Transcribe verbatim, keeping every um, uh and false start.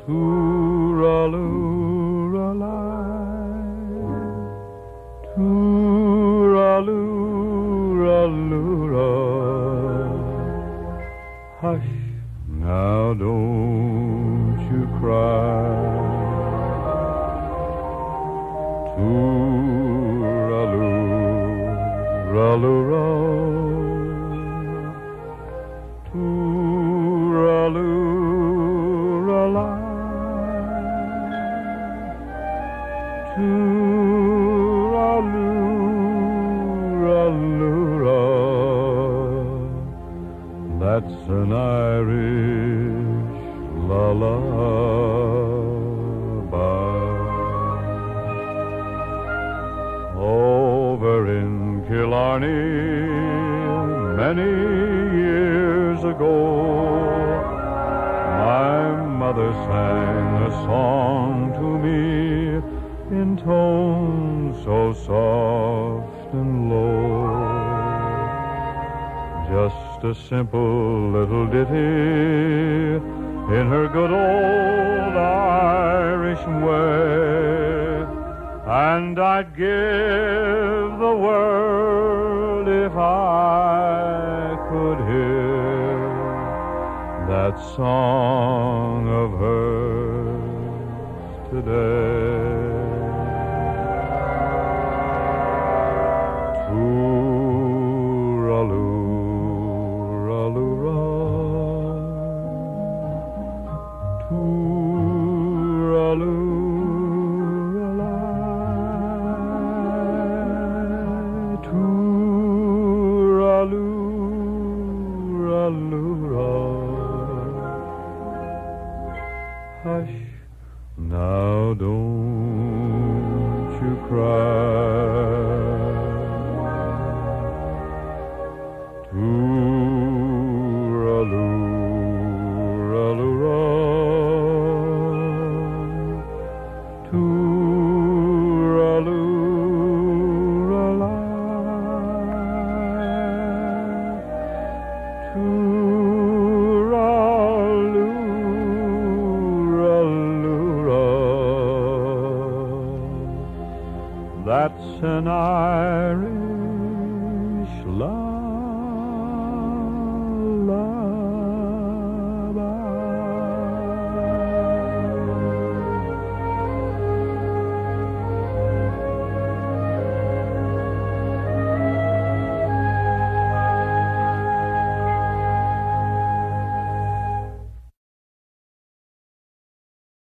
Tooraloo-ra-lie, tooraloo-ra-loo-ra. Hush, now don't you cry. Tooraloo-ra-loo-ra. Tooraloo-ra-loo-ra. That's an Irish lullaby. Over in Killarney, many years ago, my mother sang a song to me in tones so soft and low. Just a simple little ditty in her good old Irish way, and I'd give the world if I could hear that song of hers today. Tooraloo-ra-loo-ra. Tooraloo-ra-lie, tooraloo-ra-loo-ra. Hush, now don't you cry. Tooraloo-ra-loo-ra. Tooraloo-ra-lie, tooraloo-ra-loo-ra. That's an Irish